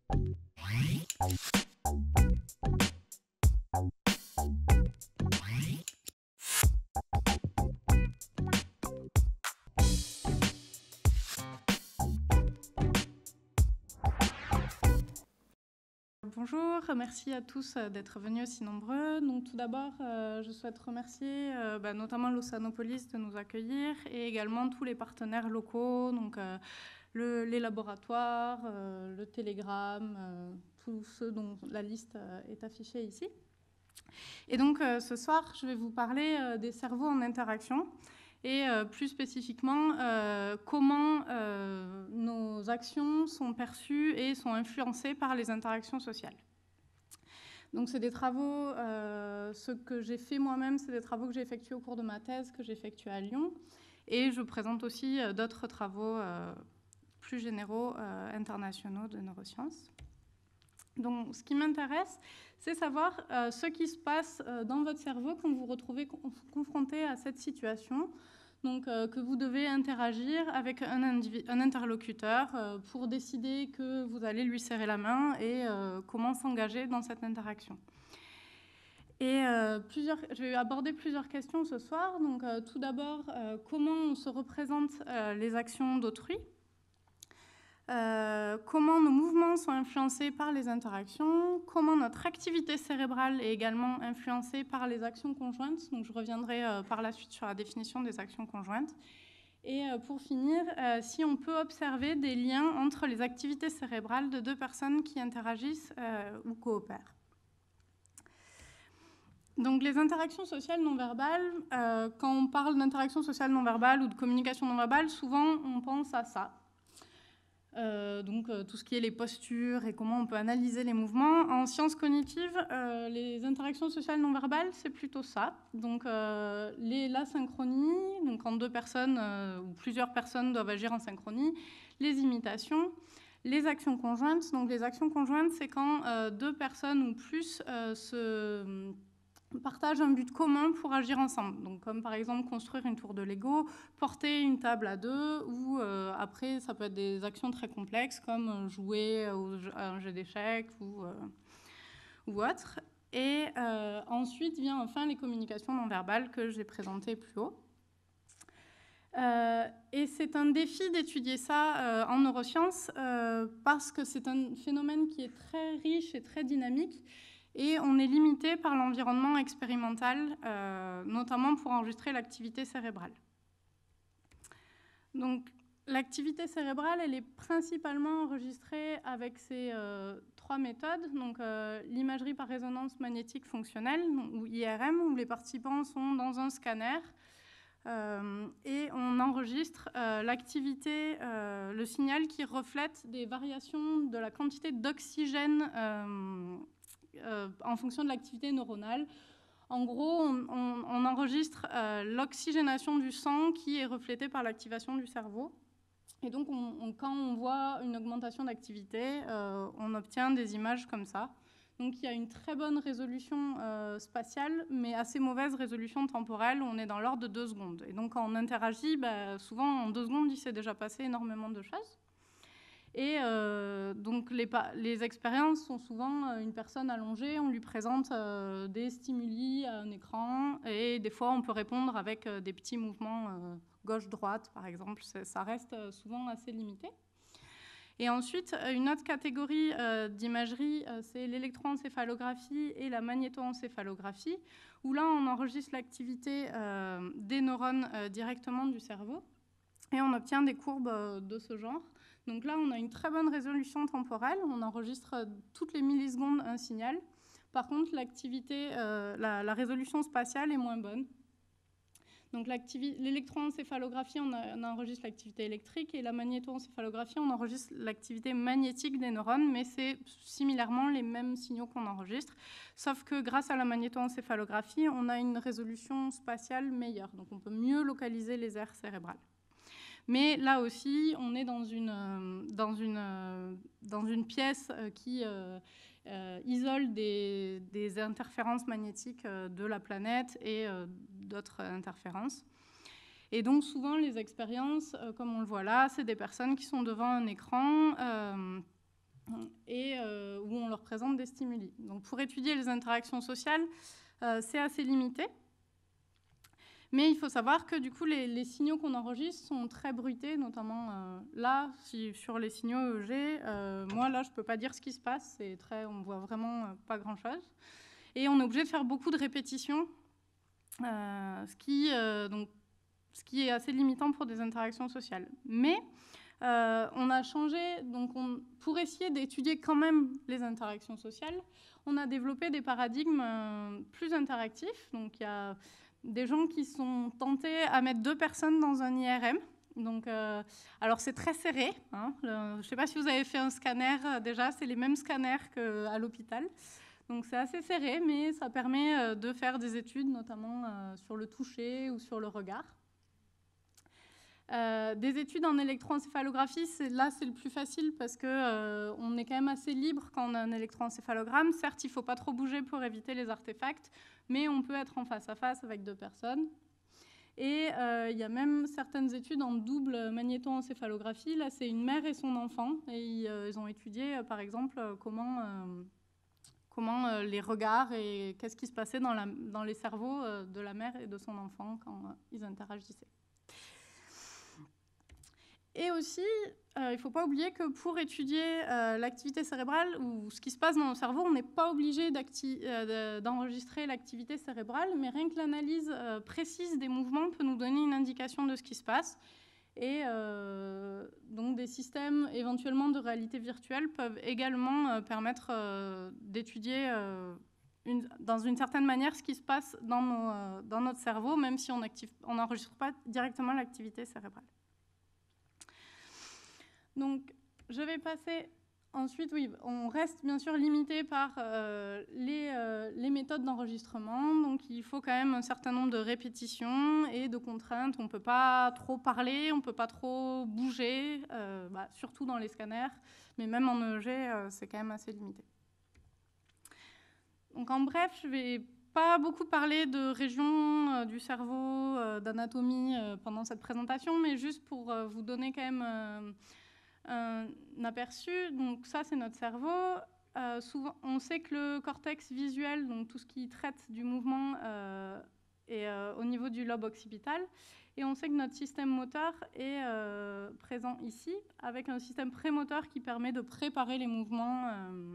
Bonjour, merci à tous d'être venus aussi nombreux. Donc, tout d'abord, je souhaite remercier notamment l'Océanopolis de nous accueillir et également tous les partenaires locaux, donc les laboratoires, le Télégramme, tous ceux dont la liste est affichée ici. Et donc, ce soir, je vais vous parler des cerveaux en interaction et plus spécifiquement comment nos actions sont perçues et sont influencées par les interactions sociales. Donc c'est des travaux, ce que j'ai fait moi-même, c'est des travaux que j'ai effectués au cours de ma thèse, que j'ai effectués à Lyon, et je présente aussi d'autres travaux plus généraux, internationaux de neurosciences. Donc ce qui m'intéresse, c'est savoir ce qui se passe dans votre cerveau quand vous vous retrouvez confronté à cette situation. Donc, que vous devez interagir avec un interlocuteur pour décider que vous allez lui serrer la main et comment s'engager dans cette interaction. Et je vais aborder plusieurs questions ce soir. Donc, tout d'abord, comment on se représente les actions d'autrui ? Comment nos mouvements sont influencés par les interactions, comment notre activité cérébrale est également influencée par les actions conjointes. Donc, je reviendrai par la suite sur la définition des actions conjointes. Et pour finir, si on peut observer des liens entre les activités cérébrales de deux personnes qui interagissent ou coopèrent. Donc, les interactions sociales non verbales, quand on parle d'interaction sociale non verbale ou de communication non verbale, souvent on pense à ça. Tout ce qui est les postures et comment on peut analyser les mouvements. En sciences cognitives, les interactions sociales non verbales, c'est plutôt ça. Donc la synchronie, donc quand deux personnes ou plusieurs personnes doivent agir en synchronie, les imitations, les actions conjointes. Donc les actions conjointes, c'est quand deux personnes ou plus partagent un but commun pour agir ensemble. Donc, comme par exemple construire une tour de Lego, porter une table à deux, ou après, ça peut être des actions très complexes comme jouer à un jeu d'échecs ou autre. Et ensuite vient enfin les communications non verbales que j'ai présentées plus haut. Et c'est un défi d'étudier ça en neurosciences parce que c'est un phénomène qui est très riche et très dynamique. Et on est limité par l'environnement expérimental, notamment pour enregistrer l'activité cérébrale. Donc, l'activité cérébrale, elle est principalement enregistrée avec ces trois méthodes. Donc, l'imagerie par résonance magnétique fonctionnelle, ou IRM, où les participants sont dans un scanner et on enregistre l'activité, le signal qui reflète des variations de la quantité d'oxygène en fonction de l'activité neuronale. En gros, on enregistre l'oxygénation du sang qui est reflétée par l'activation du cerveau. Et donc, quand on voit une augmentation d'activité, on obtient des images comme ça. Donc, il y a une très bonne résolution spatiale, mais assez mauvaise résolution temporelle. On est dans l'ordre de 2 secondes. Et donc, quand on interagit, souvent, en 2 secondes, il s'est déjà passé énormément de choses. Et donc, les expériences sont souvent une personne allongée, on lui présente des stimuli à un écran, et des fois, on peut répondre avec des petits mouvements gauche-droite, par exemple. Ça reste souvent assez limité. Et ensuite, une autre catégorie d'imagerie, c'est l'électroencéphalographie et la magnétoencéphalographie, où là, on enregistre l'activité des neurones directement du cerveau, et on obtient des courbes de ce genre. Donc là, on a une très bonne résolution temporelle. On enregistre toutes les millisecondes un signal. Par contre, l'activité, la résolution spatiale est moins bonne. Donc l'électroencéphalographie, on enregistre l'activité électrique, et la magnétoencéphalographie, on enregistre l'activité magnétique des neurones, mais c'est similairement les mêmes signaux qu'on enregistre, sauf que grâce à la magnétoencéphalographie, on a une résolution spatiale meilleure. Donc on peut mieux localiser les aires cérébrales. Mais là aussi, on est dans une pièce qui isole des interférences magnétiques de la planète et d'autres interférences. Et donc, souvent, les expériences, comme on le voit là, c'est des personnes qui sont devant un écran et représentent des stimuli. Donc, pour étudier les interactions sociales, c'est assez limité. Mais il faut savoir que du coup, les signaux qu'on enregistre sont très bruités, notamment là, sur les signaux EEG. Moi, là, je ne peux pas dire ce qui se passe. On ne voit vraiment pas grand-chose. Et on est obligé de faire beaucoup de répétitions, ce qui est assez limitant pour des interactions sociales. Mais on a changé, donc pour essayer d'étudier quand même les interactions sociales, on a développé des paradigmes plus interactifs. Donc il y a des gens qui sont tentés à mettre 2 personnes dans un IRM. Donc, alors c'est très serré. Hein. Je ne sais pas si vous avez fait un scanner déjà, c'est les mêmes scanners qu'à l'hôpital. Donc c'est assez serré, mais ça permet de faire des études, notamment sur le toucher ou sur le regard. Des études en électroencéphalographie, là c'est le plus facile parce qu'on est quand même assez libre quand on a un électroencéphalogramme. Certes, il ne faut pas trop bouger pour éviter les artefacts, mais on peut être en face à face avec 2 personnes. Et il y a même certaines études en double magnétoencéphalographie. Là, c'est une mère et son enfant. Et ils ont étudié, par exemple, comment les regards et qu'est-ce qui se passait dans les cerveaux de la mère et de son enfant quand ils interagissaient. Et aussi, il ne faut pas oublier que pour étudier l'activité cérébrale ou ce qui se passe dans le cerveau, on n'est pas obligé d'enregistrer l'activité cérébrale, mais rien que l'analyse précise des mouvements peut nous donner une indication de ce qui se passe. Et donc des systèmes éventuellement de réalité virtuelle peuvent également permettre d'étudier dans une certaine manière ce qui se passe dans notre cerveau, même si on n'enregistre pas directement l'activité cérébrale. Donc, je vais passer ensuite, oui, on reste bien sûr limité par les méthodes d'enregistrement. Donc, il faut quand même un certain nombre de répétitions et de contraintes. On ne peut pas trop parler, on ne peut pas trop bouger, surtout dans les scanners, mais même en EEG, c'est quand même assez limité. Donc, en bref, je ne vais pas beaucoup parler de régions du cerveau, d'anatomie pendant cette présentation, mais juste pour vous donner quand même un aperçu. Donc ça, c'est notre cerveau. Souvent, on sait que le cortex visuel, donc tout ce qui traite du mouvement, est au niveau du lobe occipital. Et on sait que notre système moteur est présent ici, avec un système prémoteur qui permet de préparer les mouvements.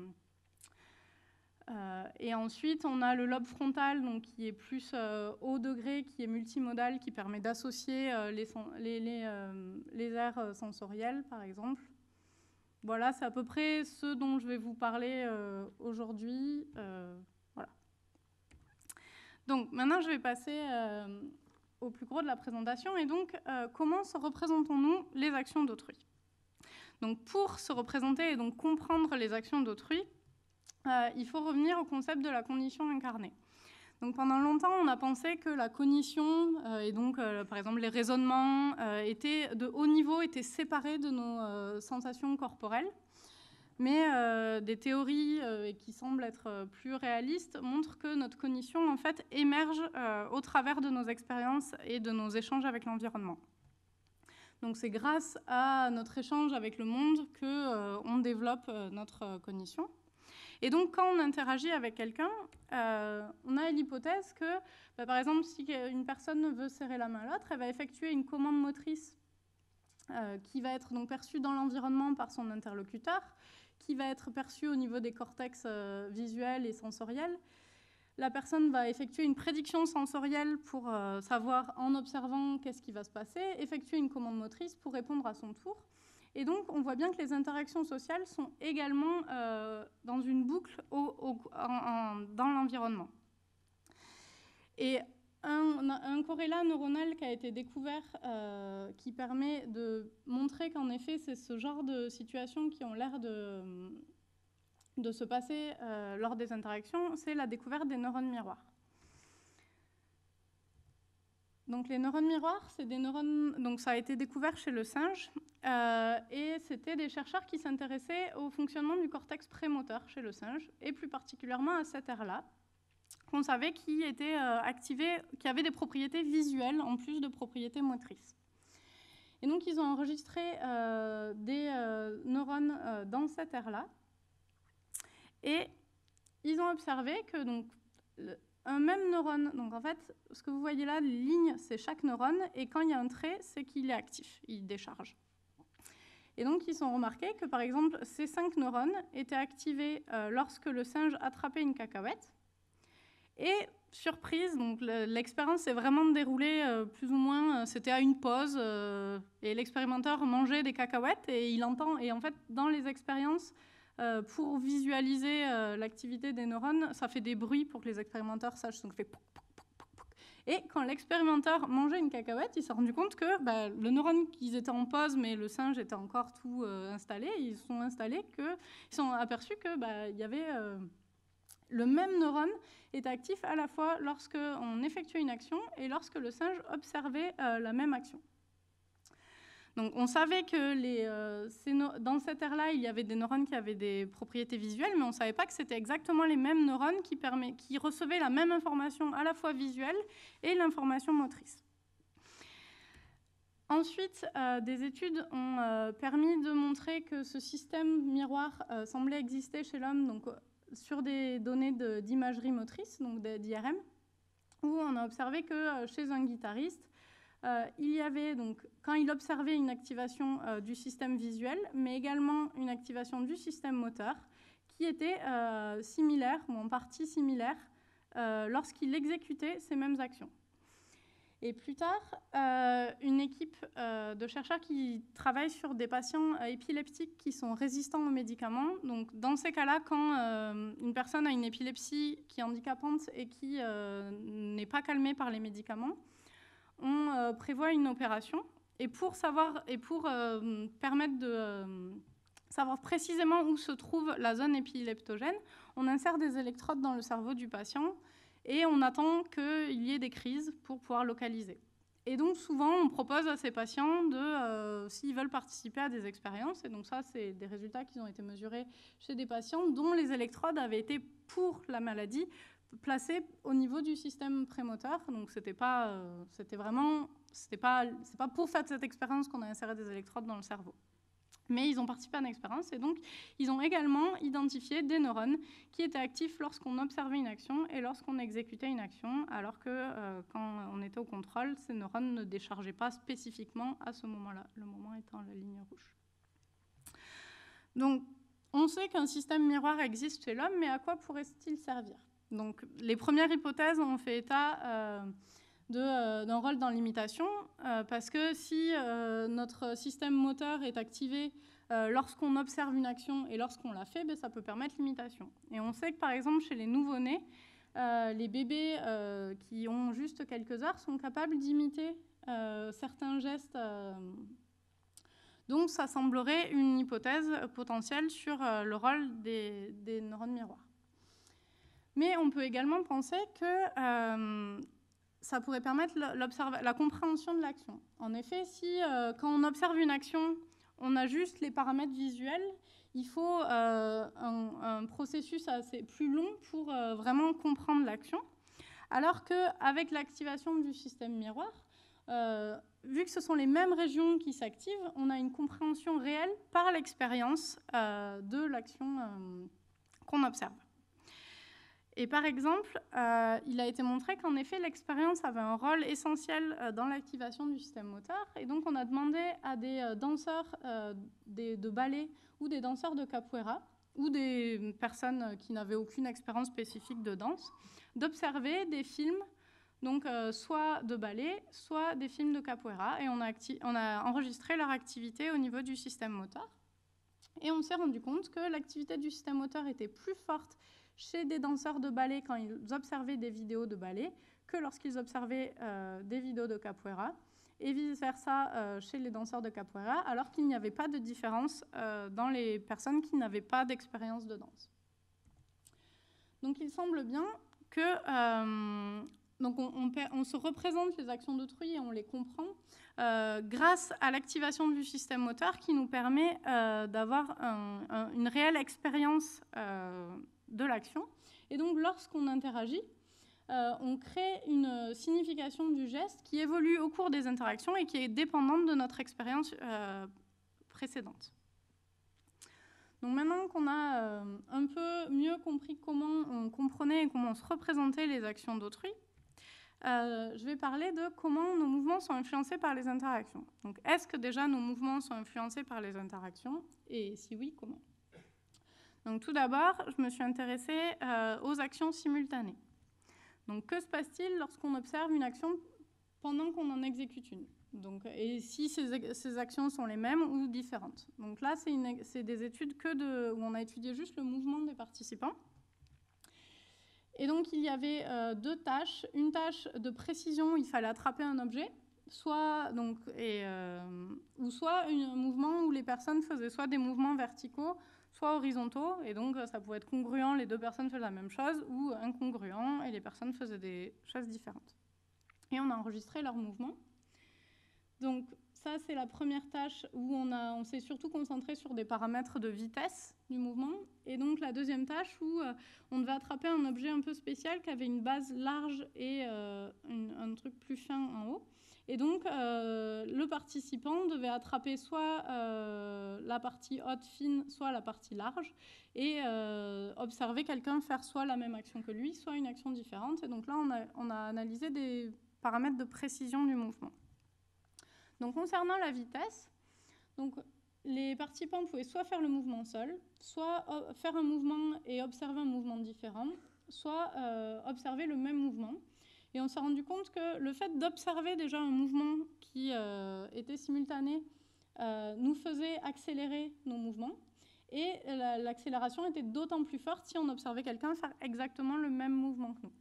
Et ensuite, on a le lobe frontal, donc, qui est plus haut degré, qui est multimodal, qui permet d'associer les aires sensorielles, par exemple. Voilà, c'est à peu près ce dont je vais vous parler aujourd'hui. Voilà. Donc, maintenant, je vais passer au plus gros de la présentation. Et donc, comment se représentons-nous les actions d'autrui ? Donc, pour se représenter et donc comprendre les actions d'autrui, il faut revenir au concept de la cognition incarnée. Donc pendant longtemps, on a pensé que la cognition, et donc par exemple les raisonnements, étaient de haut niveau, étaient séparés de nos sensations corporelles. Mais des théories qui semblent être plus réalistes montrent que notre cognition en fait émerge au travers de nos expériences et de nos échanges avec l'environnement. Donc c'est grâce à notre échange avec le monde qu'on développe notre cognition. Et donc, quand on interagit avec quelqu'un, on a l'hypothèse que, par exemple, si une personne veut serrer la main à l'autre, elle va effectuer une commande motrice qui va être donc perçue dans l'environnement par son interlocuteur, qui va être perçue au niveau des cortex visuels et sensoriels. La personne va effectuer une prédiction sensorielle pour savoir, en observant qu'est-ce qui va se passer, effectuer une commande motrice pour répondre à son tour. Et donc, on voit bien que les interactions sociales sont également dans une boucle dans l'environnement. Et un corrélat neuronal qui a été découvert qui permet de montrer qu'en effet, c'est ce genre de situations qui ont l'air de se passer lors des interactions, c'est la découverte des neurones miroirs. Donc les neurones miroirs, c'est des neurones. Donc ça a été découvert chez le singe, et c'était des chercheurs qui s'intéressaient au fonctionnement du cortex prémoteur chez le singe, et plus particulièrement à cette aire-là, qu'on savait qui était activée, qui avait des propriétés visuelles en plus de propriétés motrices. Et donc ils ont enregistré des neurones dans cette aire-là. Et ils ont observé que donc, un même neurone, donc en fait, ce que vous voyez là, les lignes, c'est chaque neurone, et quand il y a un trait, c'est qu'il est actif, il décharge. Et donc, ils ont remarqué que, par exemple, ces 5 neurones étaient activés lorsque le singe attrapait une cacahuète. Et, surprise, donc l'expérience s'est vraiment déroulée plus ou moins, c'était à une pause, et l'expérimenteur mangeait des cacahuètes, et il entend, et en fait, dans les expériences, pour visualiser l'activité des neurones, ça fait des bruits pour que les expérimenteurs sachent, donc ça fait pouc, pouc, pouc, pouc, pouc. Et quand l'expérimenteur mangeait une cacahuète, il s'est rendu compte que le neurone, qu'ils étaient en pause, mais le singe était encore tout installé, ils sont aperçus que y avait le même neurone est actif à la fois lorsqu'on effectuait une action et lorsque le singe observait la même action. Donc on savait que dans cette ère-là, il y avait des neurones qui avaient des propriétés visuelles, mais on ne savait pas que c'était exactement les mêmes neurones qui recevaient la même information à la fois visuelle et l'information motrice. Ensuite, des études ont permis de montrer que ce système miroir semblait exister chez l'homme, donc sur des données d'imagerie motrice, donc d'IRM, où on a observé que chez un guitariste, il y avait, donc, quand il observait une activation du système visuel, mais également une activation du système moteur, qui était similaire, ou en partie similaire, lorsqu'il exécutait ces mêmes actions. Et plus tard, une équipe de chercheurs qui travaillent sur des patients épileptiques qui sont résistants aux médicaments. Donc, dans ces cas-là, quand une personne a une épilepsie qui est handicapante et qui n'est pas calmée par les médicaments, on prévoit une opération. Et pour permettre de savoir précisément où se trouve la zone épileptogène, on insère des électrodes dans le cerveau du patient et on attend qu'il y ait des crises pour pouvoir localiser. Et donc, souvent, on propose à ces patients s'ils veulent participer à des expériences. Et donc, ça, c'est des résultats qui ont été mesurés chez des patients dont les électrodes avaient été, pour la maladie, placées au niveau du système prémoteur. Donc, c'est pas pour faire cette expérience qu'on a inséré des électrodes dans le cerveau. Mais ils ont participé à une expérience et donc ils ont également identifié des neurones qui étaient actifs lorsqu'on observait une action et lorsqu'on exécutait une action, alors que quand on était au contrôle, ces neurones ne déchargeaient pas spécifiquement à ce moment-là, le moment étant la ligne rouge. Donc, on sait qu'un système miroir existe chez l'homme, mais à quoi pourrait-il servir? Donc, les premières hypothèses ont fait état d'un rôle dans l'imitation, parce que si notre système moteur est activé lorsqu'on observe une action et lorsqu'on la fait, ça peut permettre l'imitation. Et on sait que, par exemple, chez les nouveau-nés, les bébés qui ont juste quelques heures sont capables d'imiter certains gestes. Donc, ça semblerait une hypothèse potentielle sur le rôle des neurones miroirs. Mais on peut également penser que ça pourrait permettre la compréhension de l'action. En effet, si quand on observe une action, on a juste les paramètres visuels, il faut un processus assez plus long pour vraiment comprendre l'action. Alors qu'avec l'activation du système miroir, vu que ce sont les mêmes régions qui s'activent, on a une compréhension réelle par l'expérience de l'action qu'on observe. Et par exemple, il a été montré qu'en effet, l'expérience avait un rôle essentiel dans l'activation du système moteur. Et donc, on a demandé à des danseurs de ballet ou des danseurs de capoeira ou des personnes qui n'avaient aucune expérience spécifique de danse d'observer des films, donc soit de ballet, soit des films de capoeira. Et on a enregistré leur activité au niveau du système moteur. Et on s'est rendu compte que l'activité du système moteur était plus forte chez des danseurs de ballet quand ils observaient des vidéos de ballet que lorsqu'ils observaient des vidéos de capoeira, et vice-versa chez les danseurs de capoeira, alors qu'il n'y avait pas de différence dans les personnes qui n'avaient pas d'expérience de danse. Donc il semble bien que on se représente les actions d'autrui et on les comprend grâce à l'activation du système moteur qui nous permet d'avoir une réelle expérience de l'action. Et donc, lorsqu'on interagit, on crée une signification du geste qui évolue au cours des interactions et qui est dépendante de notre expérience précédente. Donc maintenant qu'on a un peu mieux compris comment on comprenait et comment on se représentait les actions d'autrui, je vais parler de comment nos mouvements sont influencés par les interactions. Donc, est-ce que déjà nos mouvements sont influencés par les interactions? Et si oui, comment? Donc, tout d'abord, je me suis intéressée aux actions simultanées. Donc, que se passe-t-il lorsqu'on observe une action pendant qu'on en exécute une? Donc, et si ces actions sont les mêmes ou différentes? Donc là, c'est des études où on a étudié juste le mouvement des participants. Et donc, il y avait deux tâches. Une tâche de précision, il fallait attraper un objet, soit un mouvement où les personnes faisaient soit des mouvements verticaux, soit horizontaux. Et donc, ça pouvait être congruent, les deux personnes faisaient la même chose, ou incongruent, et les personnes faisaient des choses différentes. Et on a enregistré leurs mouvements. Donc, ça, c'est la première tâche où on s'est surtout concentré sur des paramètres de vitesse du mouvement. Et donc, la deuxième tâche où on devait attraper un objet un peu spécial qui avait une base large et un truc plus fin en haut. Et donc, le participant devait attraper soit la partie haute, fine, soit la partie large, et observer quelqu'un faire soit la même action que lui, soit une action différente. Et donc là, on a analysé des paramètres de précision du mouvement. Donc, concernant la vitesse, donc, les participants pouvaient soit faire le mouvement seul, soit faire un mouvement et observer un mouvement différent, soit observer le même mouvement. Et on s'est rendu compte que le fait d'observer déjà un mouvement qui était simultané nous faisait accélérer nos mouvements. Et l'accélération était d'autant plus forte si on observait quelqu'un faire exactement le même mouvement que nous.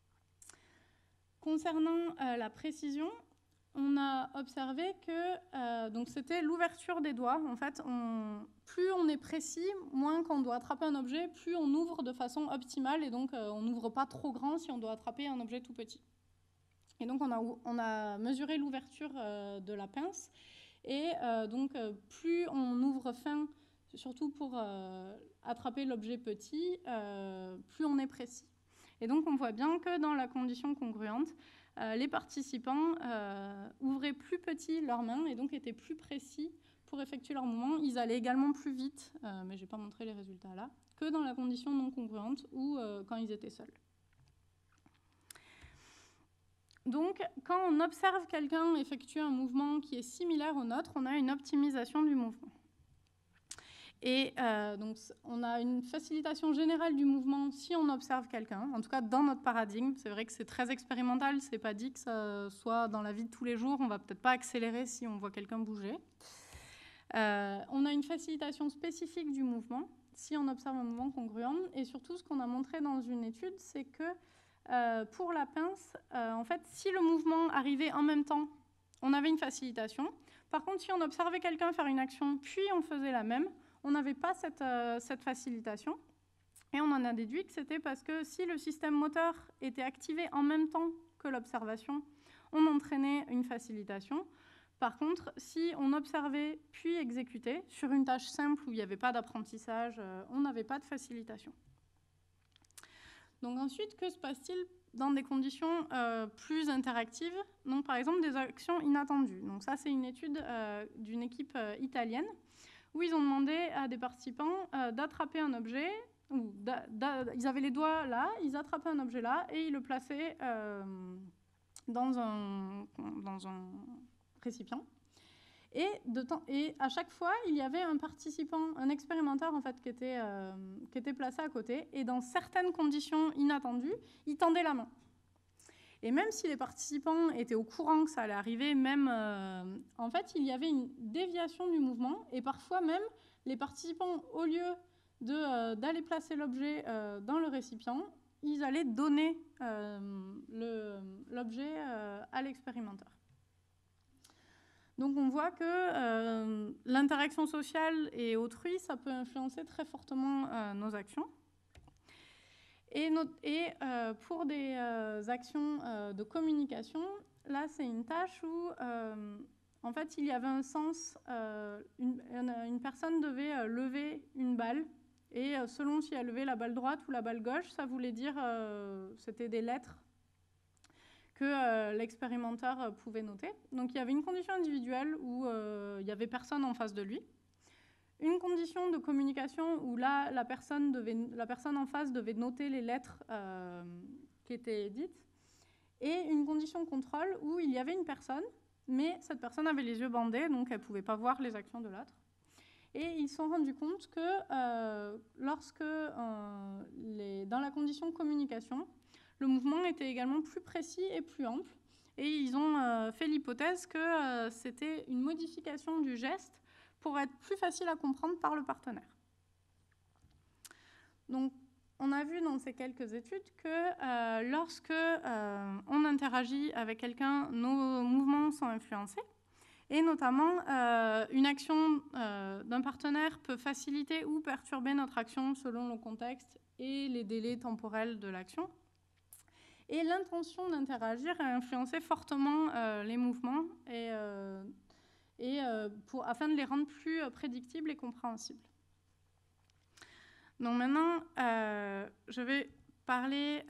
Concernant la précision, on a observé que donc c'était l'ouverture des doigts. En fait, plus on est précis, moins qu'on doit attraper un objet, plus on ouvre de façon optimale. Et donc, on n'ouvre pas trop grand si on doit attraper un objet tout petit. Et donc, on a mesuré l'ouverture de la pince. Et donc, plus on ouvre fin, surtout pour attraper l'objet petit, plus on est précis. Et donc, on voit bien que dans la condition congruente, les participants ouvraient plus petit leurs mains et donc étaient plus précis pour effectuer leur mouvement. Ils allaient également plus vite, mais je n'ai pas montré les résultats là, que dans la condition non congruente ou quand ils étaient seuls. Donc, quand on observe quelqu'un effectuer un mouvement qui est similaire au nôtre, on a une optimisation du mouvement. Et donc, on a une facilitation générale du mouvement si on observe quelqu'un, en tout cas dans notre paradigme. C'est vrai que c'est très expérimental, c'est pas dit que ça soit dans la vie de tous les jours. On va peut-être pas accélérer si on voit quelqu'un bouger. On a une facilitation spécifique du mouvement si on observe un mouvement congruent. Et surtout, ce qu'on a montré dans une étude, c'est que pour la pince, en fait, si le mouvement arrivait en même temps, on avait une facilitation. Par contre, si on observait quelqu'un faire une action, puis on faisait la même, on n'avait pas cette facilitation. Et on en a déduit que c'était parce que si le système moteur était activé en même temps que l'observation, on entraînait une facilitation. Par contre, si on observait puis exécutait sur une tâche simple où il n'y avait pas d'apprentissage, on n'avait pas de facilitation. Donc ensuite, que se passe-t-il dans des conditions plus interactives? Donc par exemple, des actions inattendues. Donc ça, c'est une étude d'une équipe italienne où ils ont demandé à des participants d'attraper un objet. Ils avaient les doigts là, ils attrapaient un objet là et ils le plaçaient dans un récipient. Et à chaque fois, il y avait un participant, un expérimentateur en fait, qui était placé à côté. Et dans certaines conditions inattendues, il tendait la main. Et même si les participants étaient au courant que ça allait arriver, même en fait, il y avait une déviation du mouvement. Et parfois même, les participants, au lieu d'aller placer l'objet dans le récipient, ils allaient donner l'objet à l'expérimentateur. Donc on voit que l'interaction sociale et autrui, ça peut influencer très fortement nos actions. Et pour des actions de communication, là c'est une tâche où en fait il y avait un sens, une personne devait lever une balle et selon si elle levait la balle droite ou la balle gauche, ça voulait dire, c'était des lettres que l'expérimentateur pouvait noter. Donc il y avait une condition individuelle où il n'y avait personne en face de lui, une condition de communication où là, la personne en face devait noter les lettres qui étaient dites, et une condition contrôle où il y avait une personne, mais cette personne avait les yeux bandés, donc elle ne pouvait pas voir les actions de l'autre. Et ils se sont rendus compte que lorsque, dans la condition communication, le mouvement était également plus précis et plus ample. Et ils ont fait l'hypothèse que c'était une modification du geste pour être plus facile à comprendre par le partenaire. Donc, on a vu dans ces quelques études que lorsque on interagit avec quelqu'un, nos mouvements sont influencés. Et notamment, une action d'un partenaire peut faciliter ou perturber notre action selon le contexte et les délais temporels de l'action. Et l'intention d'interagir a influencé fortement les mouvements afin de les rendre plus prédictibles et compréhensibles. Donc maintenant, je vais parler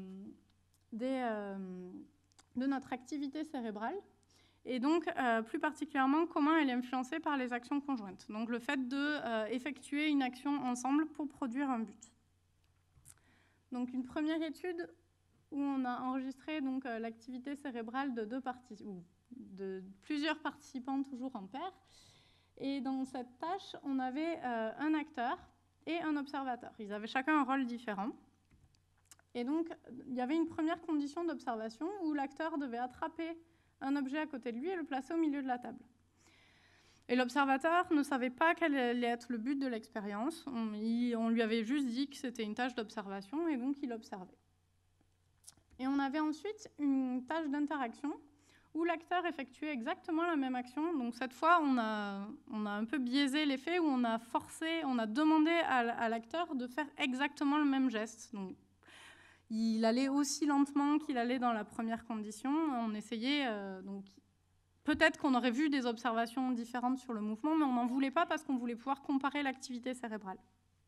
de notre activité cérébrale et donc plus particulièrement comment elle est influencée par les actions conjointes. Donc le fait d'effectuer une action ensemble pour produire un but. Donc une première étude où on a enregistré l'activité cérébrale de plusieurs participants toujours en paire. Et dans cette tâche, on avait un acteur et un observateur. Ils avaient chacun un rôle différent. Et donc, il y avait une première condition d'observation où l'acteur devait attraper un objet à côté de lui et le placer au milieu de la table. Et l'observateur ne savait pas quel allait être le but de l'expérience. On lui avait juste dit que c'était une tâche d'observation et donc il observait. Et on avait ensuite une tâche d'interaction où l'acteur effectuait exactement la même action. Donc cette fois, on a un peu biaisé l'effet où on a demandé à l'acteur de faire exactement le même geste. Donc, il allait aussi lentement qu'il allait dans la première condition. On essayait, peut-être qu'on aurait vu des observations différentes sur le mouvement, mais on n'en voulait pas parce qu'on voulait pouvoir comparer l'activité cérébrale.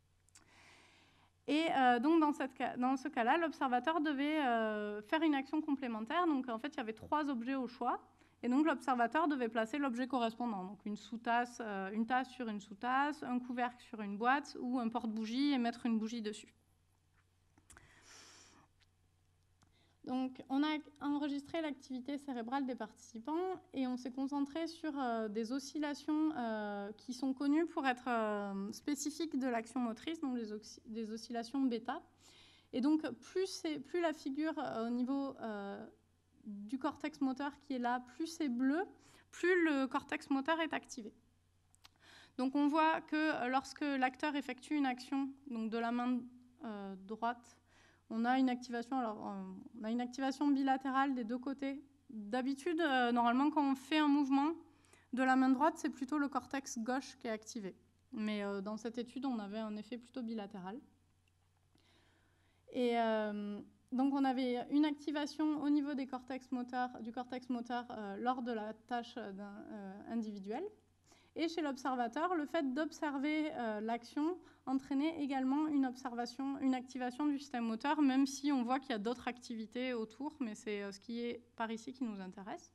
Et donc, dans ce cas-là, l'observateur devait faire une action complémentaire. Donc, en fait, il y avait 3 objets au choix. Et donc, l'observateur devait placer l'objet correspondant. Donc, une tasse sur une sous-tasse, un couvercle sur une boîte ou un porte-bougie et mettre une bougie dessus. Donc, on a enregistré l'activité cérébrale des participants et on s'est concentré sur des oscillations qui sont connues pour être spécifiques de l'action motrice, donc des oscillations bêta. Et donc, plus la figure au niveau du cortex moteur qui est là, plus c'est bleu, plus le cortex moteur est activé. Donc, on voit que lorsque l'acteur effectue une action, donc de la main droite, on a une activation bilatérale des 2 côtés. D'habitude, normalement, quand on fait un mouvement de la main droite, c'est plutôt le cortex gauche qui est activé. Mais dans cette étude, on avait un effet plutôt bilatéral. Et donc, on avait une activation au niveau du cortex moteur lors de la tâche individuelle. Et chez l'observateur, le fait d'observer l'action entraînait également une activation du système moteur, même si on voit qu'il y a d'autres activités autour, mais c'est ce qui est par ici qui nous intéresse.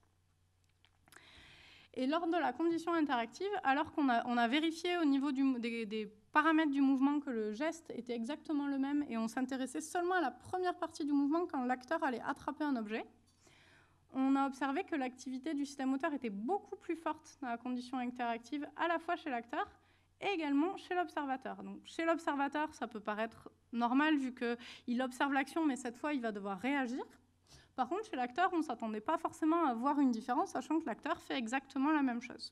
Et lors de la condition interactive, alors qu'on a vérifié au niveau des paramètres du mouvement que le geste était exactement le même, et on s'intéressait seulement à la première partie du mouvement quand l'acteur allait attraper un objet, on a observé que l'activité du système moteur était beaucoup plus forte dans la condition interactive, à la fois chez l'acteur et également chez l'observateur. Donc, chez l'observateur, ça peut paraître normal vu qu'il observe l'action, mais cette fois, il va devoir réagir. Par contre, chez l'acteur, on ne s'attendait pas forcément à voir une différence, sachant que l'acteur fait exactement la même chose.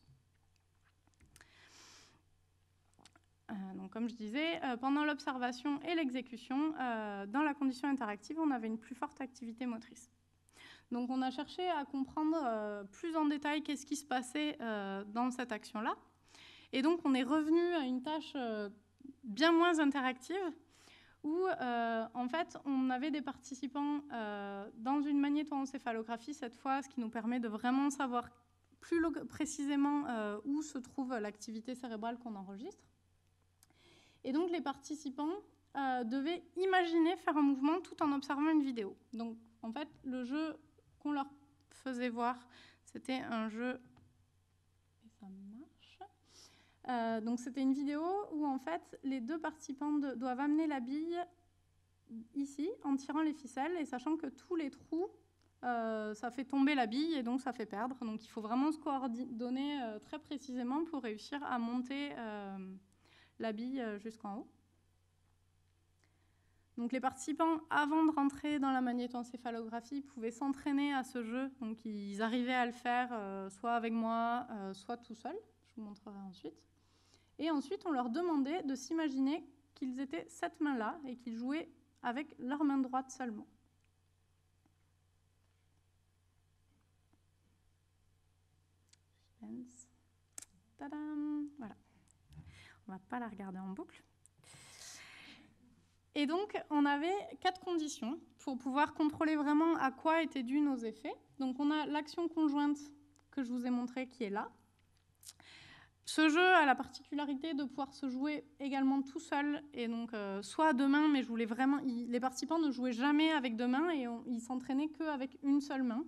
Donc, comme je disais, pendant l'observation et l'exécution, dans la condition interactive, on avait une plus forte activité motrice. Donc, on a cherché à comprendre plus en détail qu'est-ce qui se passait dans cette action-là. Et donc, on est revenu à une tâche bien moins interactive où, en fait, on avait des participants dans une magnétoencéphalographie cette fois, ce qui nous permet de vraiment savoir plus précisément où se trouve l'activité cérébrale qu'on enregistre. Et donc, les participants devaient imaginer faire un mouvement tout en observant une vidéo. Donc, en fait, le jeu qu'on leur faisait voir, c'était un jeu, et ça marche, Donc c'était une vidéo où en fait les deux participants doivent amener la bille ici en tirant les ficelles et sachant que tous les trous, ça fait tomber la bille et donc ça fait perdre. Donc il faut vraiment se coordonner très précisément pour réussir à monter la bille jusqu'en haut. Donc les participants, avant de rentrer dans la magnétoencéphalographie, pouvaient s'entraîner à ce jeu. Donc ils arrivaient à le faire soit avec moi, soit tout seul. Je vous montrerai ensuite. Et ensuite, on leur demandait de s'imaginer qu'ils étaient cette main-là et qu'ils jouaient avec leur main droite seulement. Tadam! Voilà. On ne va pas la regarder en boucle. Et donc, on avait 4 conditions pour pouvoir contrôler vraiment à quoi étaient dus nos effets. Donc, on a l'action conjointe que je vous ai montrée qui est là. Ce jeu a la particularité de pouvoir se jouer également tout seul, et donc soit à deux mains, mais je voulais vraiment, les participants ne jouaient jamais avec deux mains et ils s'entraînaient qu'avec une seule main.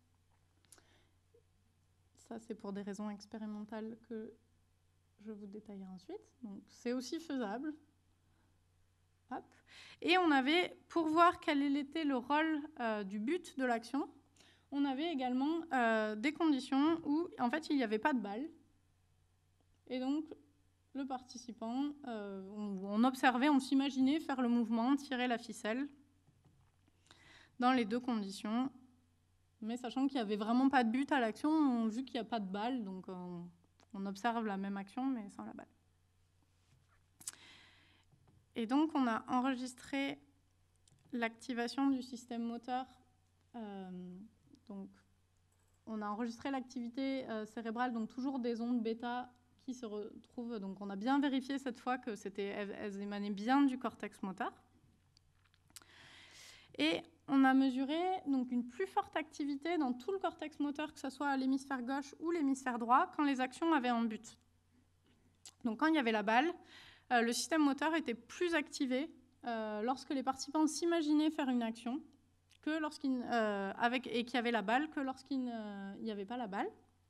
Ça, c'est pour des raisons expérimentales que je vous détaillerai ensuite. Donc, c'est aussi faisable. Hop. Et on avait, pour voir quel était le rôle du but de l'action, on avait également des conditions où, en fait, il n'y avait pas de balle. Et donc, le participant, on observait, on s'imaginait faire le mouvement, tirer la ficelle, dans les deux conditions. Mais sachant qu'il n'y avait vraiment pas de but à l'action, vu qu'il n'y a pas de balle, donc on observe la même action, mais sans la balle. Et donc, on a enregistré l'activation du système moteur. Donc, on a enregistré l'activité cérébrale, donc toujours des ondes bêta qui se retrouvent. Donc, on a bien vérifié cette fois que elles émanaient bien du cortex moteur. Et on a mesuré donc, une plus forte activité dans tout le cortex moteur, que ce soit à l'hémisphère gauche ou l'hémisphère droit, quand les actions avaient un but. Donc, quand il y avait la balle, le système moteur était plus activé lorsque les participants s'imaginaient faire une action que et qu'il y avait la balle que lorsqu'il n'y avait pas la balle.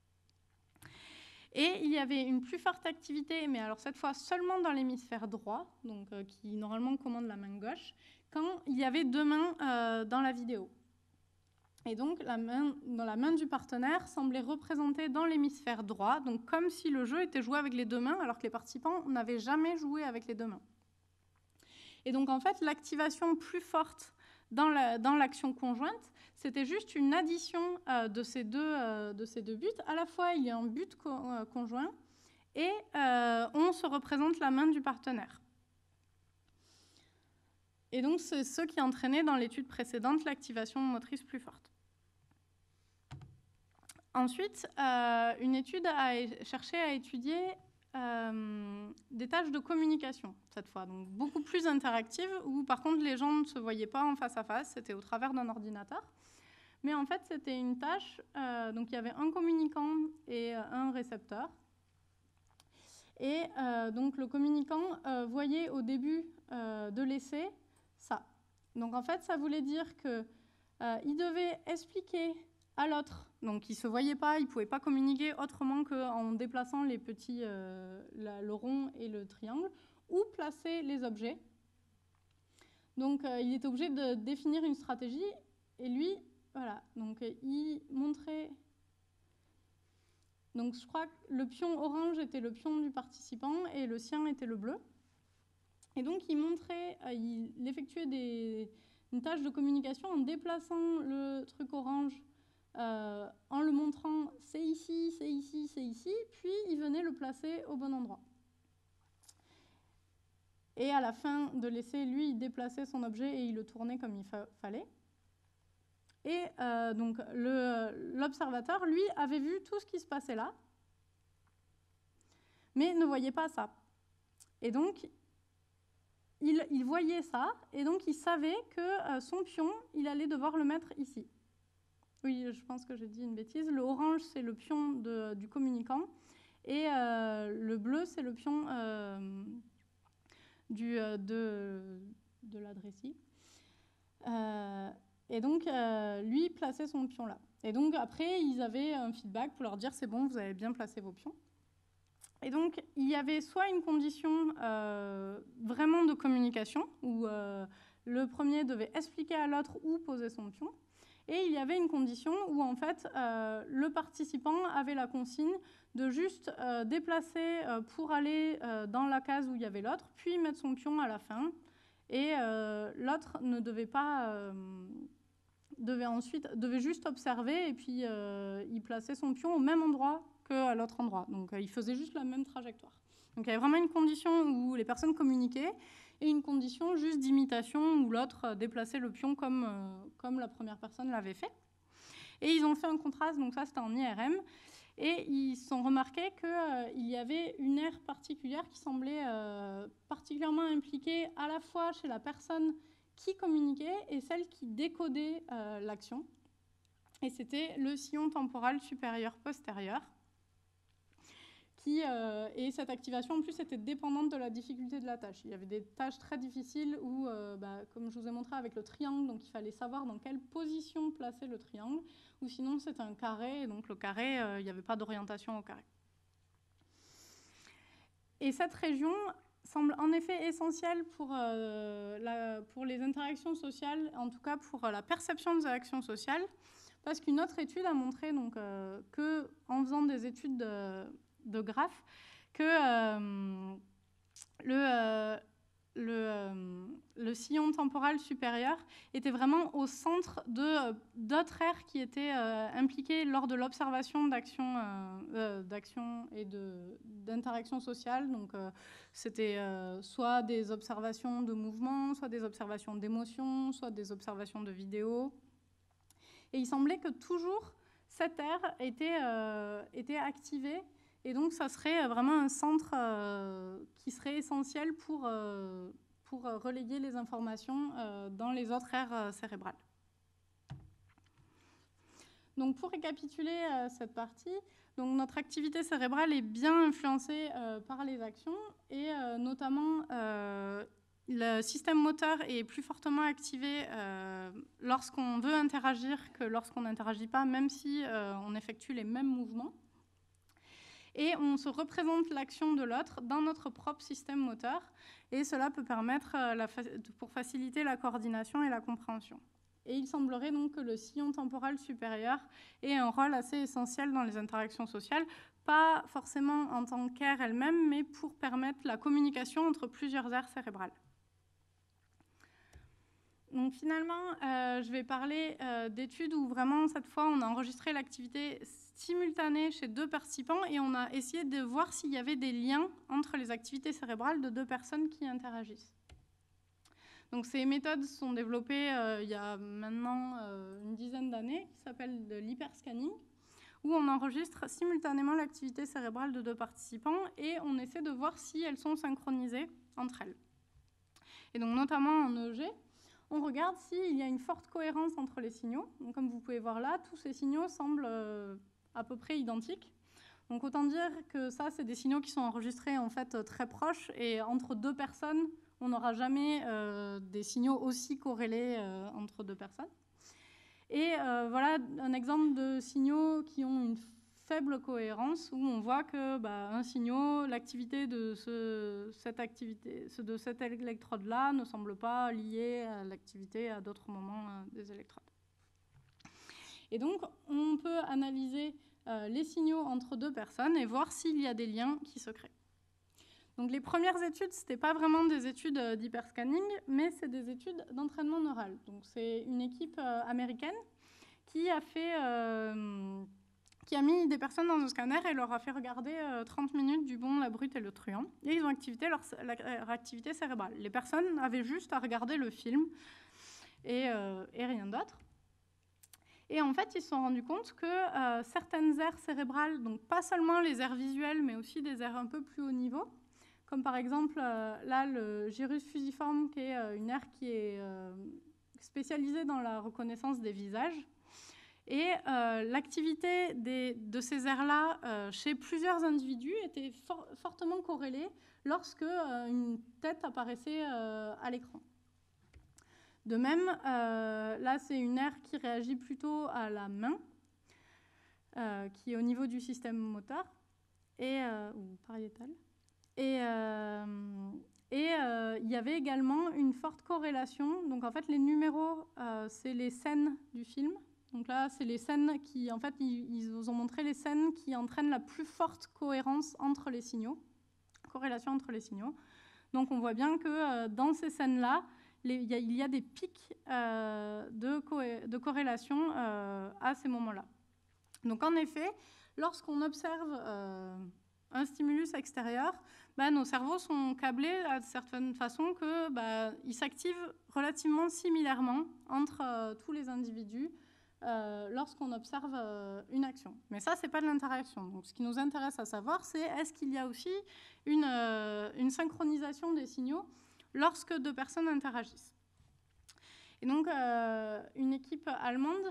Et il y avait une plus forte activité, mais alors cette fois seulement dans l'hémisphère droit, donc qui normalement commande la main gauche, quand il y avait deux mains dans la vidéo. Et donc dans la main du partenaire semblait représentée dans l'hémisphère droit, donc comme si le jeu était joué avec les deux mains, alors que les participants n'avaient jamais joué avec les deux mains. Et donc en fait, l'activation plus forte dans l'action conjointe, c'était juste une addition de ces deux buts. À la fois, il y a un but conjoint et on se représente la main du partenaire. Et donc, c'est ce qui entraînait dans l'étude précédente l'activation motrice plus forte. Ensuite, une étude a cherché à étudier des tâches de communication, cette fois, donc beaucoup plus interactives, où par contre les gens ne se voyaient pas en face à face, c'était au travers d'un ordinateur. Mais en fait, c'était une tâche, donc il y avait un communicant et un récepteur. Et donc le communicant voyait au début de l'essai ça. Donc en fait, ça voulait dire qu'il devait expliquer à l'autre, donc il ne se voyait pas, il ne pouvait pas communiquer autrement qu'en déplaçant les petits, le rond et le triangle, où placer les objets. Donc il était obligé de définir une stratégie, et lui, voilà, donc il montrait... Donc je crois que le pion orange était le pion du participant, et le sien était le bleu. Et donc il effectuait une tâche de communication en déplaçant le truc orange, en le montrant c'est ici, c'est ici, c'est ici, puis il venait le placer au bon endroit. Et à la fin de l'essai, lui, il déplaçait son objet et il le tournait comme il fallait. Et donc l'observateur, lui, avait vu tout ce qui se passait là, mais ne voyait pas ça. Et donc, il voyait ça, et donc il savait que son pion, il allait devoir le mettre ici. Oui, je pense que j'ai dit une bêtise. Le orange, c'est le pion du communicant, et le bleu, c'est le pion de l'adressé. Et donc, lui, plaçait son pion là. Et donc, après, ils avaient un feedback pour leur dire « c'est bon, vous avez bien placé vos pions ». Et donc, il y avait soit une condition vraiment de communication, où le premier devait expliquer à l'autre où poser son pion, et il y avait une condition où, en fait, le participant avait la consigne de juste déplacer pour aller dans la case où il y avait l'autre, puis mettre son pion à la fin, et l'autre ne devait pas... devait juste observer, et puis il plaçait son pion au même endroit qu'à l'autre endroit. Donc, il faisait juste la même trajectoire. Donc, il y avait vraiment une condition où les personnes communiquaient et une condition juste d'imitation où l'autre déplaçait le pion comme la première personne l'avait fait. Et ils ont fait un contraste, donc ça, c'était en IRM. Et ils se sont remarqués qu'il y avait une aire particulière qui semblait particulièrement impliquée à la fois chez la personne qui communiquait et celle qui décodait l'action. Et c'était le sillon temporal supérieur-postérieur. Et cette activation, en plus, était dépendante de la difficulté de la tâche. Il y avait des tâches très difficiles où, comme je vous ai montré avec le triangle, donc il fallait savoir dans quelle position placer le triangle, ou sinon c'était un carré, et donc le carré, il n'y avait pas d'orientation au carré. Et cette région semble en effet essentielle pour les interactions sociales, en tout cas pour la perception des actions sociales, parce qu'une autre étude a montré qu'en faisant des études de graphes, que le sillon temporal supérieur était vraiment au centre d'autres aires qui étaient impliquées lors de l'observation d'actions et d'interactions sociales. Donc, c'était soit des observations de mouvements, soit des observations d'émotions, soit des observations de vidéos. Et il semblait que toujours cette aire était activée. Et donc, ça serait vraiment un centre qui serait essentiel pour relayer les informations dans les autres aires cérébrales. Donc, pour récapituler cette partie, donc notre activité cérébrale est bien influencée par les actions et notamment le système moteur est plus fortement activé lorsqu'on veut interagir que lorsqu'on n'interagit pas, même si on effectue les mêmes mouvements. Et on se représente l'action de l'autre dans notre propre système moteur. Et cela peut permettre, pour faciliter la coordination et la compréhension. Et il semblerait donc que le sillon temporal supérieur ait un rôle assez essentiel dans les interactions sociales, pas forcément en tant qu'aire elle-même, mais pour permettre la communication entre plusieurs aires cérébrales. Donc finalement, je vais parler d'études où vraiment, cette fois, on a enregistré l'activité simultanée chez 2 participants et on a essayé de voir s'il y avait des liens entre les activités cérébrales de 2 personnes qui interagissent. Donc ces méthodes sont développées il y a maintenant une dizaine d'années, qui s'appellent de l'hyperscanning, où on enregistre simultanément l'activité cérébrale de 2 participants et on essaie de voir si elles sont synchronisées entre elles. Et donc notamment en EEG, on regarde s'il y a une forte cohérence entre les signaux. Donc, comme vous pouvez voir là, tous ces signaux semblent à peu près identiques. Donc autant dire que ça, c'est des signaux qui sont enregistrés en fait très proches et entre 2 personnes, on n'aura jamais des signaux aussi corrélés entre 2 personnes. Et voilà un exemple de signaux qui ont une faible cohérence où on voit que un signal, l'activité de cet électrode-là ne semble pas liée à l'activité à d'autres moments des électrodes. Et donc, on peut analyser les signaux entre 2 personnes et voir s'il y a des liens qui se créent. Donc, les premières études, ce n'étaient pas vraiment des études d'hyperscanning, mais c'est des études d'entraînement neural. Donc, c'est une équipe américaine qui a mis des personnes dans un scanner et leur a fait regarder 30 minutes du bon, la brute et le truand. Et ils ont activé leur activité cérébrale. Les personnes avaient juste à regarder le film et rien d'autre. Et en fait, ils se sont rendus compte que certaines aires cérébrales, donc pas seulement les aires visuelles, mais aussi des aires un peu plus haut niveau, comme par exemple là le gyrus fusiforme, qui est une aire qui est spécialisée dans la reconnaissance des visages. Et l'activité de ces aires-là chez plusieurs individus était fortement corrélée lorsque une tête apparaissait à l'écran. De même, là, c'est une aire qui réagit plutôt à la main, qui est au niveau du système moteur. ou pariétal. Et il y avait également une forte corrélation. Donc, en fait, les numéros, c'est les scènes du film. Donc là, c'est les scènes qui, en fait, ils vous ont montré les scènes qui entraînent la plus forte cohérence entre les signaux, corrélation entre les signaux. Donc, on voit bien que dans ces scènes-là, il y a des pics de corrélation à ces moments-là. Donc, en effet, lorsqu'on observe un stimulus extérieur, nos cerveaux sont câblés à certaines façons qu'ils s'activent relativement similairement entre tous les individus lorsqu'on observe une action. Mais ça, ce n'est pas de l'interaction. Donc, ce qui nous intéresse à savoir, c'est est-ce qu'il y a aussi une synchronisation des signaux lorsque deux personnes interagissent. Et donc, une équipe allemande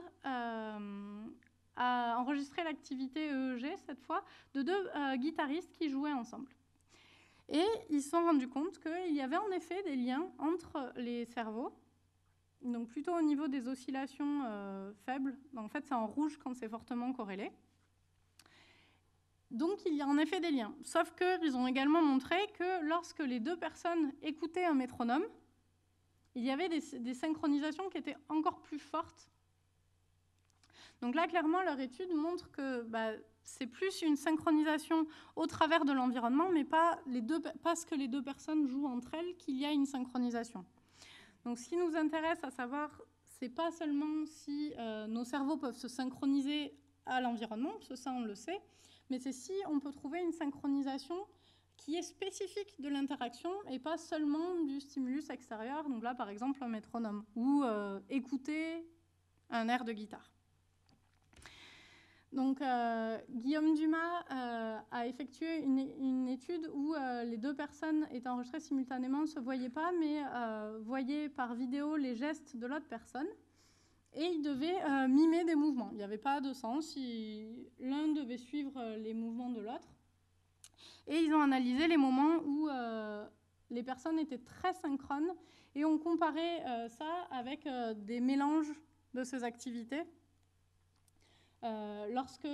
a enregistré l'activité EEG, cette fois, de deux guitaristes qui jouaient ensemble. Et ils se sont rendus compte qu'il y avait en effet des liens entre les cerveaux, donc plutôt au niveau des oscillations faibles. En fait, c'est en rouge quand c'est fortement corrélé. Donc, il y a en effet des liens. Sauf qu'ils ont également montré que lorsque les deux personnes écoutaient un métronome, il y avait des synchronisations qui étaient encore plus fortes. Donc là, clairement, leur étude montre que c'est plus une synchronisation au travers de l'environnement, mais pas parce que les deux personnes jouent entre elles qu'il y a une synchronisation. Donc ce qui nous intéresse à savoir, c'est pas seulement si nos cerveaux peuvent se synchroniser à l'environnement, parce que ça on le sait, mais c'est si on peut trouver une synchronisation qui est spécifique de l'interaction et pas seulement du stimulus extérieur, donc là par exemple un métronome, ou écouter un air de guitare. Donc, Guillaume Dumas a effectué une étude où les deux personnes étaient enregistrées simultanément, ne se voyaient pas, mais voyaient par vidéo les gestes de l'autre personne. Et ils devaient mimer des mouvements. Il n'y avait pas de sens. L'un devait suivre les mouvements de l'autre. Et ils ont analysé les moments où les personnes étaient très synchrones et ont comparé ça avec des mélanges de ces activités. Lorsque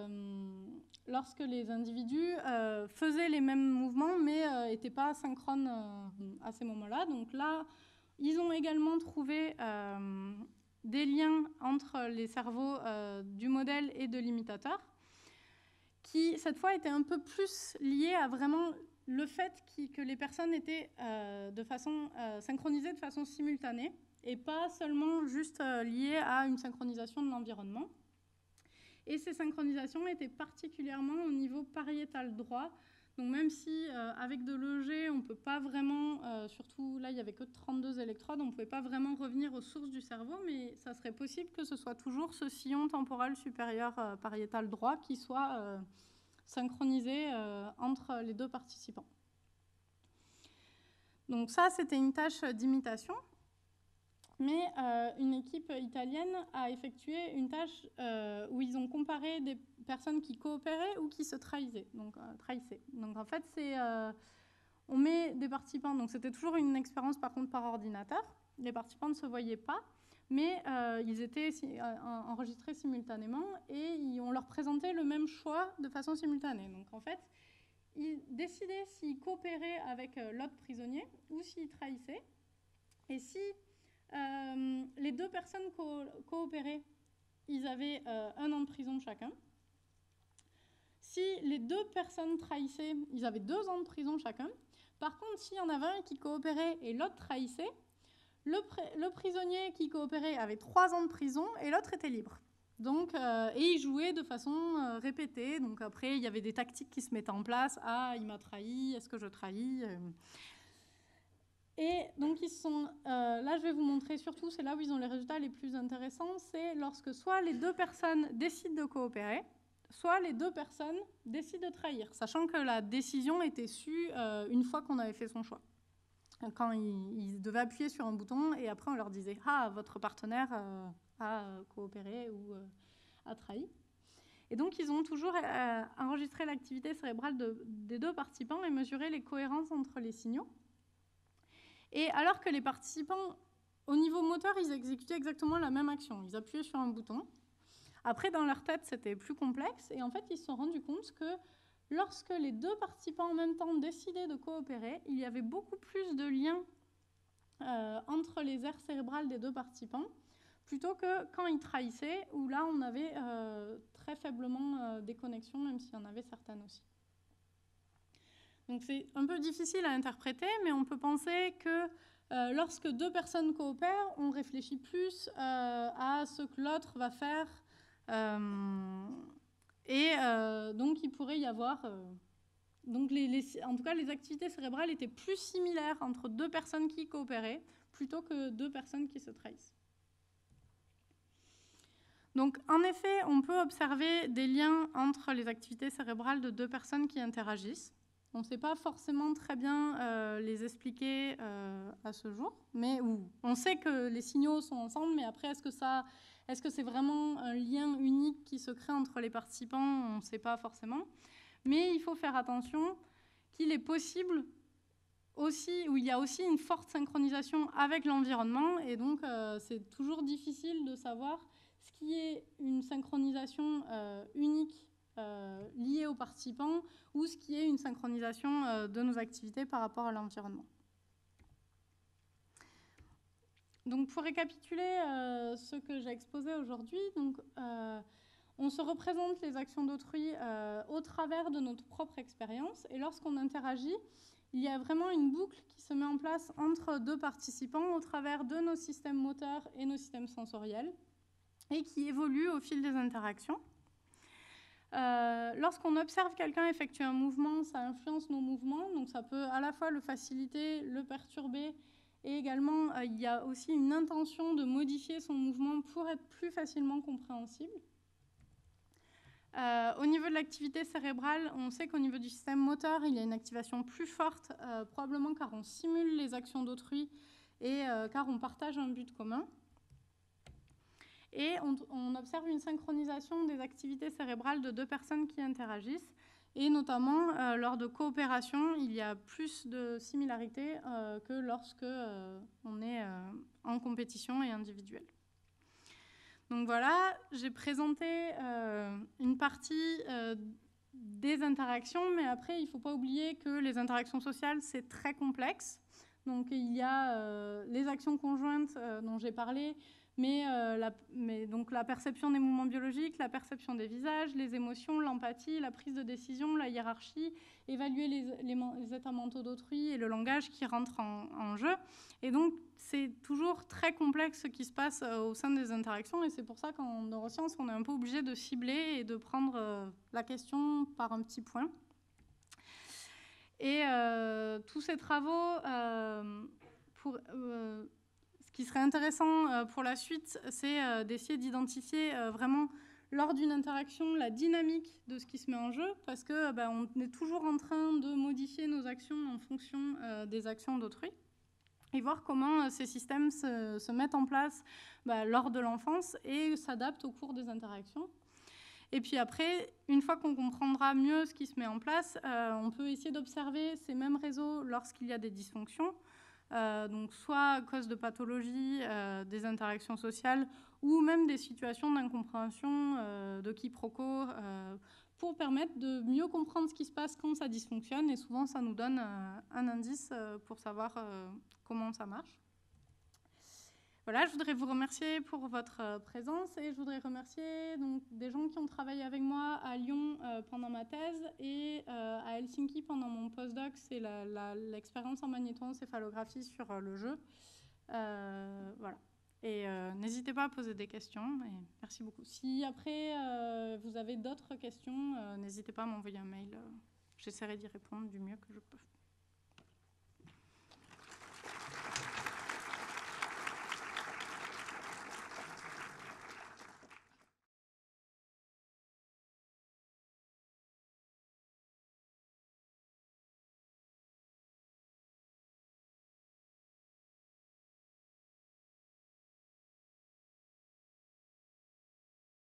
les individus faisaient les mêmes mouvements, mais n'étaient pas synchrones à ces moments-là. Donc là, ils ont également trouvé des liens entre les cerveaux du modèle et de l'imitateur, qui, cette fois, étaient un peu plus liés à vraiment le fait que les personnes étaient synchronisées de façon simultanée, et pas seulement juste liées à une synchronisation de l'environnement. Et ces synchronisations étaient particulièrement au niveau pariétal droit. Donc même si avec de l'EEG, on ne peut pas vraiment, surtout là il n'y avait que 32 électrodes, on ne pouvait pas vraiment revenir aux sources du cerveau, mais ça serait possible que ce soit toujours ce sillon temporel supérieur pariétal droit qui soit synchronisé entre les deux participants. Donc ça, c'était une tâche d'imitation. Mais une équipe italienne a effectué une tâche où ils ont comparé des personnes qui coopéraient ou qui se trahissaient. Donc en fait, on met des participants. Donc c'était toujours une expérience par contre par ordinateur. Les participants ne se voyaient pas, mais ils étaient enregistrés simultanément et on leur présentait le même choix de façon simultanée. Donc en fait, ils décidaient s'ils coopéraient avec l'autre prisonnier ou s'ils trahissaient. Et si les deux personnes coopéraient, ils avaient 1 an de prison chacun. Si les deux personnes trahissaient, ils avaient 2 ans de prison chacun. Par contre, s'il y en avait un qui coopérait et l'autre trahissait, le prisonnier qui coopérait avait 3 ans de prison et l'autre était libre. Donc, et ils jouaient de façon répétée. Donc après, il y avait des tactiques qui se mettaient en place. Ah, il m'a trahi, est-ce que je trahis Et donc, là, je vais vous montrer surtout, c'est là où ils ont les résultats les plus intéressants, c'est lorsque soit les deux personnes décident de coopérer, soit les deux personnes décident de trahir, sachant que la décision était su une fois qu'on avait fait son choix. Quand ils devaient appuyer sur un bouton et après on leur disait « Ah, votre partenaire a coopéré ou a trahi ». Et donc, ils ont toujours enregistré l'activité cérébrale des deux participants et mesuré les cohérences entre les signaux. Et alors que les participants, au niveau moteur, ils exécutaient exactement la même action. Ils appuyaient sur un bouton. Après, dans leur tête, c'était plus complexe. Et en fait, ils se sont rendus compte que lorsque les deux participants en même temps décidaient de coopérer, il y avait beaucoup plus de liens entre les aires cérébrales des deux participants, plutôt que quand ils trahissaient, où là on avait très faiblement des connexions, même s'il y en avait certaines aussi. Donc c'est un peu difficile à interpréter, mais on peut penser que lorsque deux personnes coopèrent, on réfléchit plus à ce que l'autre va faire, donc il pourrait y avoir... donc en tout cas, les activités cérébrales étaient plus similaires entre deux personnes qui coopéraient, plutôt que deux personnes qui se trahissent. Donc, en effet, on peut observer des liens entre les activités cérébrales de deux personnes qui interagissent. On ne sait pas forcément très bien les expliquer à ce jour, mais on sait que les signaux sont ensemble, mais après, est-ce que c'est vraiment un lien unique qui se crée entre les participants? On ne sait pas forcément. Mais il faut faire attention qu'il est possible aussi, où il y a aussi une forte synchronisation avec l'environnement, et donc c'est toujours difficile de savoir ce qui est une synchronisation unique liée aux participants ou ce qui est une synchronisation de nos activités par rapport à l'environnement. Donc pour récapituler ce que j'ai exposé aujourd'hui, on se représente les actions d'autrui au travers de notre propre expérience, et lorsqu'on interagit, il y a vraiment une boucle qui se met en place entre deux participants au travers de nos systèmes moteurs et nos systèmes sensoriels, et qui évolue au fil des interactions. Lorsqu'on observe quelqu'un effectuer un mouvement, ça influence nos mouvements, donc ça peut à la fois le faciliter, le perturber, et également il y a aussi une intention de modifier son mouvement pour être plus facilement compréhensible. Au niveau de l'activité cérébrale, on sait qu'au niveau du système moteur, il y a une activation plus forte, probablement car on simule les actions d'autrui et car on partage un but commun. Et on observe une synchronisation des activités cérébrales de deux personnes qui interagissent. Et notamment, lors de coopération, il y a plus de similarités que lorsque on est en compétition et individuel. Donc voilà, j'ai présenté une partie des interactions, mais après, il ne faut pas oublier que les interactions sociales, c'est très complexe. Donc il y a les actions conjointes dont j'ai parlé, mais donc la perception des mouvements biologiques, la perception des visages, les émotions, l'empathie, la prise de décision, la hiérarchie, évaluer les états mentaux d'autrui et le langage qui rentrent en jeu. Et donc, c'est toujours très complexe ce qui se passe au sein des interactions, et c'est pour ça qu'en neurosciences, on est un peu obligé de cibler et de prendre la question par un petit point. Et tous ces travaux, ce qui serait intéressant pour la suite, c'est d'essayer d'identifier vraiment, lors d'une interaction, la dynamique de ce qui se met en jeu, parce qu'on est toujours en train de modifier nos actions en fonction des actions d'autrui, et voir comment ces systèmes se mettent en place lors de l'enfance et s'adaptent au cours des interactions. Et puis après, une fois qu'on comprendra mieux ce qui se met en place, on peut essayer d'observer ces mêmes réseaux lorsqu'il y a des dysfonctions, donc soit à cause de pathologies, des interactions sociales, ou même des situations d'incompréhension, de quiproquo, pour permettre de mieux comprendre ce qui se passe quand ça dysfonctionne. Et souvent, ça nous donne un indice pour savoir comment ça marche. Voilà, je voudrais vous remercier pour votre présence, et je voudrais remercier donc des gens qui ont travaillé avec moi à Lyon pendant ma thèse et à Helsinki pendant mon postdoc. C'est l'expérience en magnétoencéphalographie sur le jeu. Voilà. Et n'hésitez pas à poser des questions. Et merci beaucoup. Si après vous avez d'autres questions, n'hésitez pas à m'envoyer un mail. J'essaierai d'y répondre du mieux que je peux.